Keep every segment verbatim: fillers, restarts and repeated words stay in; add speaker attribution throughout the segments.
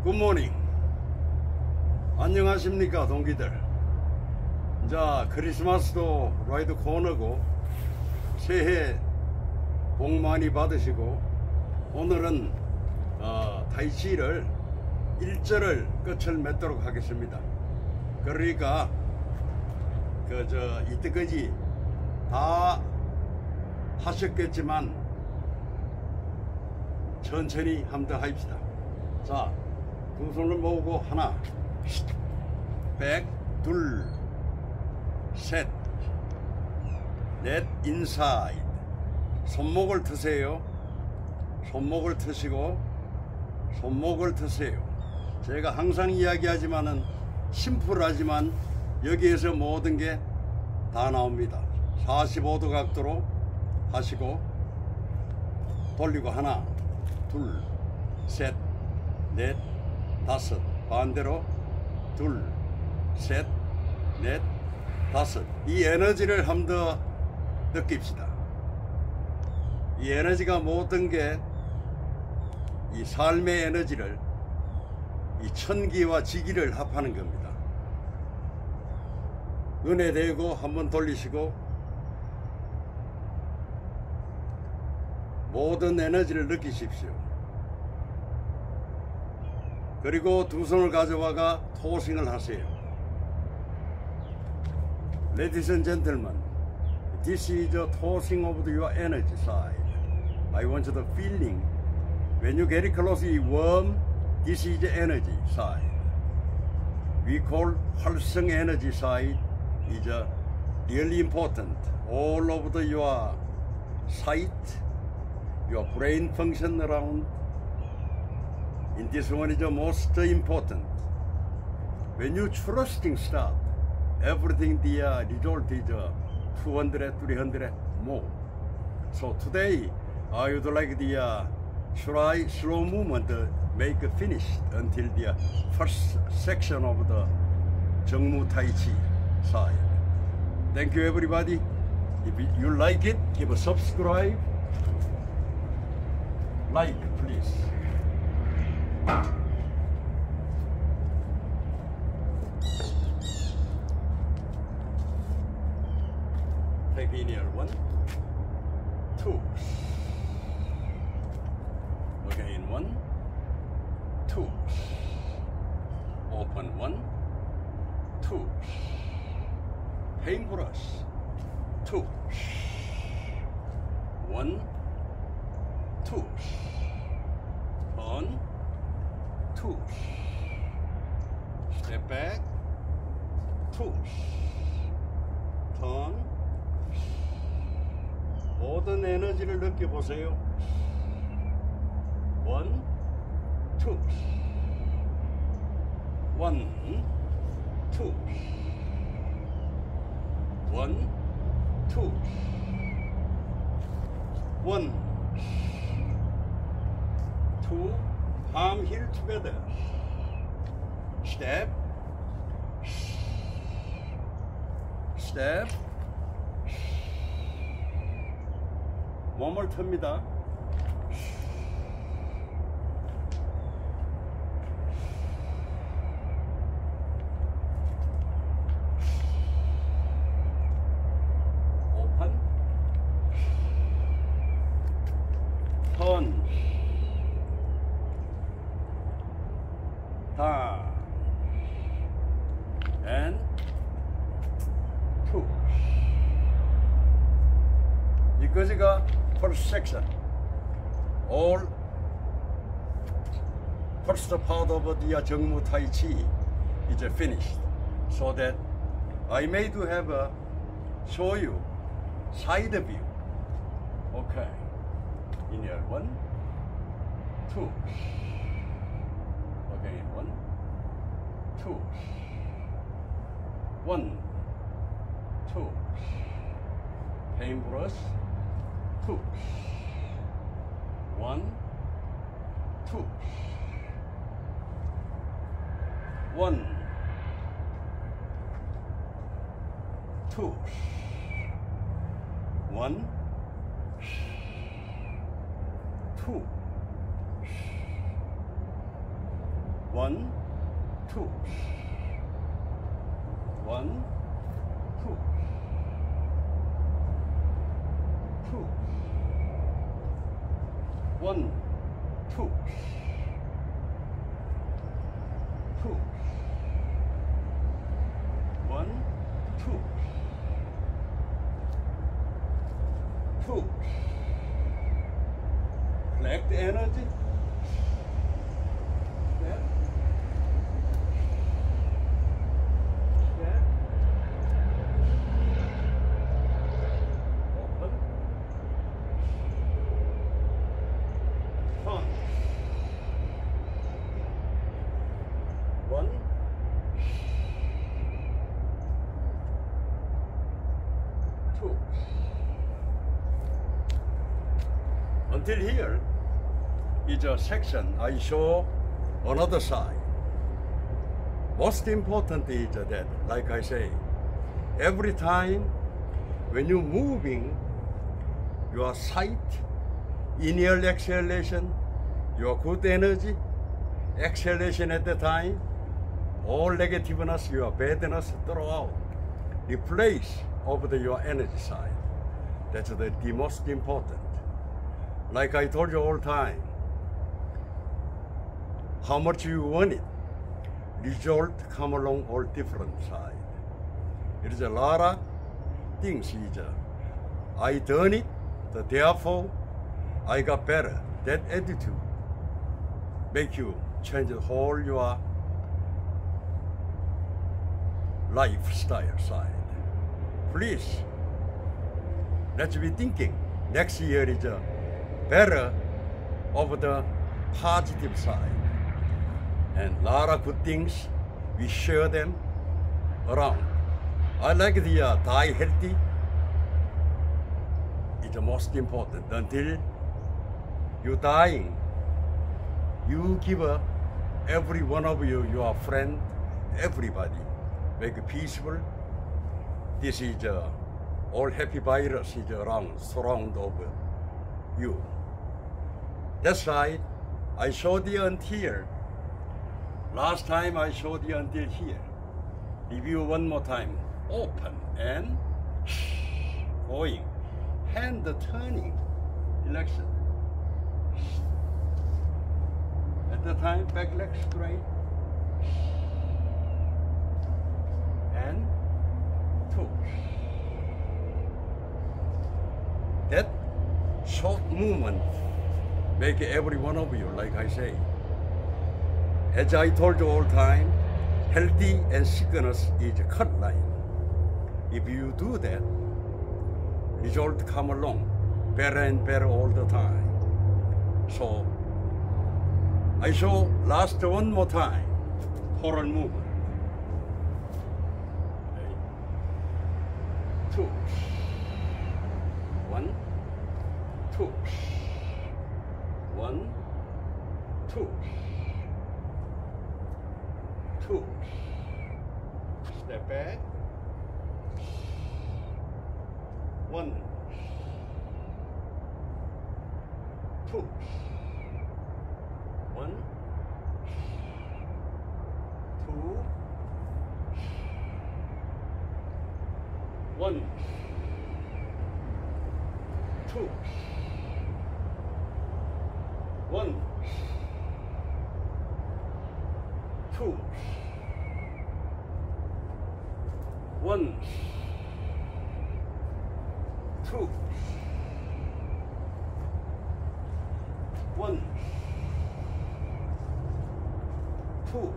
Speaker 1: 굿모닝. 안녕하십니까 동기들. 자, 크리스마스도 라이드 코너고 새해 복 많이 받으시고, 오늘은 어, 타이치를 일절을 끝을 맺도록 하겠습니다. 그러니까 그 저 이때까지 다 하셨겠지만 천천히 한번 합시다. 자, 두 손을 모으고 하나, 백, 둘, 셋, 넷, 인사이드. 손목을 트세요. 손목을 트시고 손목을 트세요. 제가 항상 이야기하지만은 심플하지만 여기에서 모든 게 다 나옵니다. 사십오 도 각도로 하시고 돌리고 하나, 둘, 셋, 넷, 다섯. 반대로 둘, 셋, 넷, 다섯. 이 에너지를 한 번 더 느낍시다. 이 에너지가 모든 게 이 삶의 에너지를, 이 천기와 지기를 합하는 겁니다. 눈에 대고 한번 돌리시고 모든 에너지를 느끼십시오. 그리고 두 손을 가져와가 토싱을 하세요. Ladies and gentlemen, this is the tossing of your energy side. I want you to feeling. When you get close, you warm. This is the energy side. We call 활성 energy side is uh, really important. All of the your sight, your brain function around. In this one is the most important. When you trusting start, everything the uh, result is uh, two hundred, three hundred more. So today I would like the uh, try slow movement to make a finish until the uh, first section of the 정무 타이치 side. Thank you everybody. If you like it, give a subscribe. Like please. Take inhale, one, two. Again, one, two. Open, one, two. Paintbrush, two. One, two. Turn, two. Step back, two. Turn. 모든 에너지를 느껴보세요. One, two. One, two. One, two. One, two. Palm heel together. Step. Step. 몸을 틉니다. 오픈. 턴. 다. and two. 이거지가 first section. All first part of the 정무 타이치 is finished. So that I may to have a show you side view. Okay. Inhale, one, two. Again, one, two. One, two. Paintbrush, two. One, two. One, two. One, two. One, two. One, two. Two. One, two. Two. One, two. Two. Collect the energy. Step. Step. Open. Turn. One. Two. Until here is a section I show another side. Most important is that, like I say, every time when you're moving your sight, inhale exhalation, your good energy, exhalation at the time, all negativeness, your badness throw out. Replace over the, your energy side. That's the, the most important. Like I told you all time, how much you want it, result come along all different side. It is a lot of things. Is uh, I done it, so therefore I got better. That attitude make you change the whole your lifestyle side. Please, let's be thinking next year is uh, better of the positive side. And a lot of good things, we share them around. I like the uh, die healthy. It's the most important. Until you dying, you give uh, every one of you, your friend, everybody, make it peaceful. This is uh, all happy virus is around, surround over you. That's right. I showed you until. Last time I showed you until here. Review one more time. Open and going. Hand turning. Election. At the time, back leg straight. And two. That short movement make every one of you, like I say. As I told you all time, healthy and sickness is a cut line. If you do that, result come along better and better all the time. So I show last one more time, total movement. Okay. Two. One, two. One, two. Two. Step back. One. Two. One. Two. One. Two. One. Two. One, two, one, two,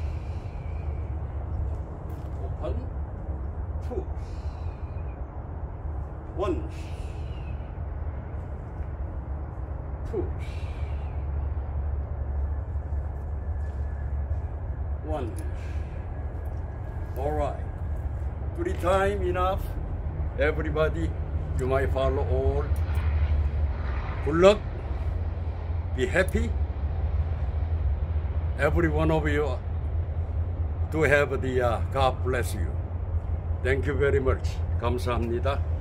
Speaker 1: open, two, one, two, one. All right. Three time enough. Everybody, you might follow all. Good luck. Be happy. Every one of you to have the uh, God bless you. Thank you very much. 감사합니다.